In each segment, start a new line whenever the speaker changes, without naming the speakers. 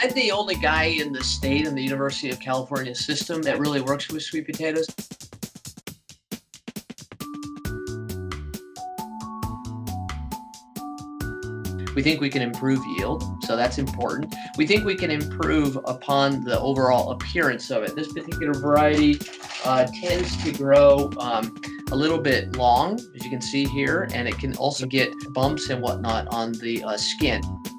I'm the only guy in the state in the University of California system that really works with sweet potatoes. We think we can improve yield, so that's important. We think we can improve upon the overall appearance of it. This particular variety tends to grow a little bit long, as you can see here, and it can also get bumps and whatnot on the skin.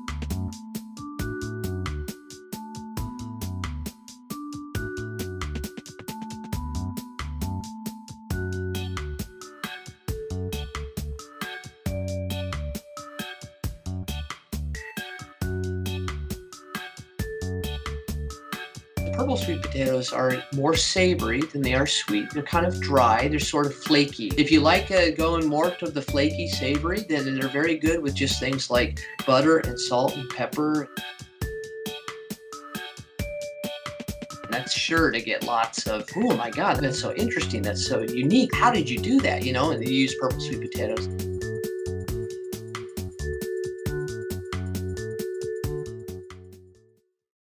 Purple sweet potatoes are more savory than they are sweet. They're kind of dry. They're sort of flaky. If you like going more to the flaky savory, then they're very good with just things like butter and salt and pepper. And that's sure to get lots of, oh my God, that's so interesting. That's so unique. How did you do that? You know, and you use purple sweet potatoes.